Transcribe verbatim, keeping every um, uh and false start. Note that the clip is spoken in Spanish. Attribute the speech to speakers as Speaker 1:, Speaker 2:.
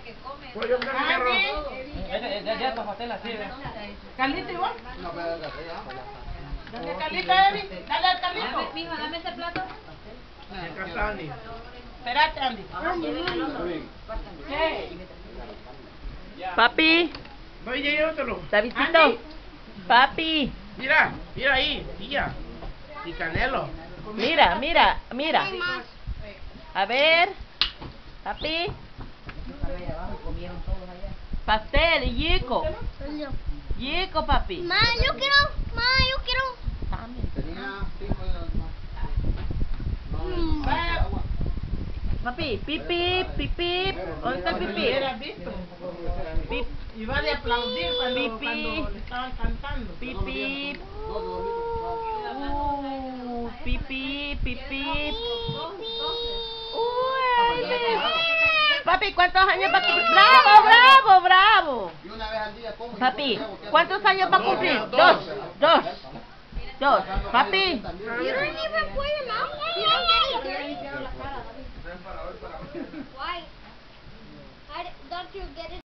Speaker 1: Pollo carnero.
Speaker 2: Ya, ya, pastel así, ¿ves?
Speaker 3: Carlito, igual.
Speaker 4: No, pero ya.
Speaker 3: Dale, Carlito, Evi. Dale al Carlito.
Speaker 5: Mijo, dame ese plato.
Speaker 1: De Casani.
Speaker 3: Espérate, Andy. ¿Qué?
Speaker 6: Papi,
Speaker 1: Voy a llevártelo.
Speaker 6: Davidcito.
Speaker 3: Andy.
Speaker 6: Papi,
Speaker 1: Mira, mira ahí, tía. Y Canelo.
Speaker 6: mira, mira, mira. A ver, papi. Pastel, yico. Yico, papi.
Speaker 5: Ma, yo quiero, ma, yo quiero.
Speaker 6: También.
Speaker 4: Tenía cinco
Speaker 5: Mm.
Speaker 4: agua.
Speaker 6: Papi, pipí, pipí. ¿Dónde está el pipí?
Speaker 3: Hubieras visto.
Speaker 6: Pip,
Speaker 3: Iba de aplaudir cuando,
Speaker 6: Pipi.
Speaker 3: cuando le estaban cantando.
Speaker 6: pipí. Uh, pipí, pipí. Papi, ¿cuántos años va a cumplir? ¡Bravo, bravo, bravo!
Speaker 4: Y una vez al día como.
Speaker 6: Papi, ¿cuántos años va a cumplir? Dos, dos, dos. Papi,
Speaker 5: You don't even play a mouse.